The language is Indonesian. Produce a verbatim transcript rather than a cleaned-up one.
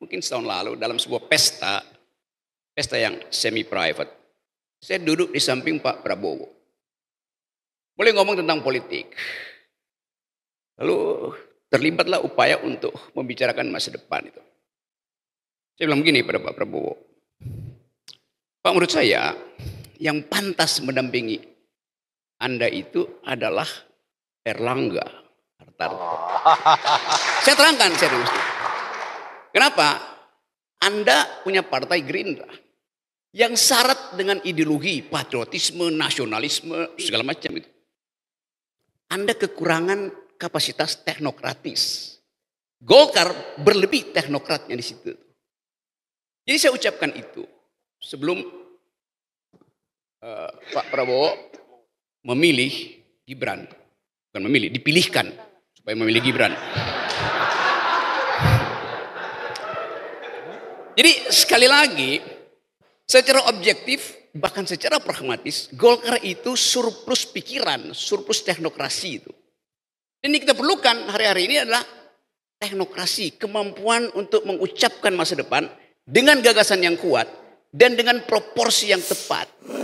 mungkin setahun lalu dalam sebuah pesta, pesta yang semi private. Saya duduk di samping Pak Prabowo. Boleh ngomong tentang politik. Lalu terlibatlah upaya untuk membicarakan masa depan itu. Saya bilang begini pada Pak Prabowo. Pak, menurut saya yang pantas mendampingi Anda itu adalah Erlangga Hartarto. Saya terangkan, saya terangkan. Kenapa? Anda punya partai Gerindra yang syarat dengan ideologi patriotisme, nasionalisme, segala macam itu. Anda kekurangan kapasitas teknokratis. Golkar berlebih teknokratnya di situ. Jadi saya ucapkan itu sebelum uh, Pak Prabowo memilih Gibran, bukan memilih, dipilihkan supaya memilih Gibran. Jadi sekali lagi, secara objektif bahkan secara pragmatis, Golkar itu surplus pikiran, surplus teknokrasi itu. Dan yang kita perlukan hari-hari ini adalah teknokrasi, kemampuan untuk mengucapkan masa depan dengan gagasan yang kuat dan dengan proporsi yang tepat.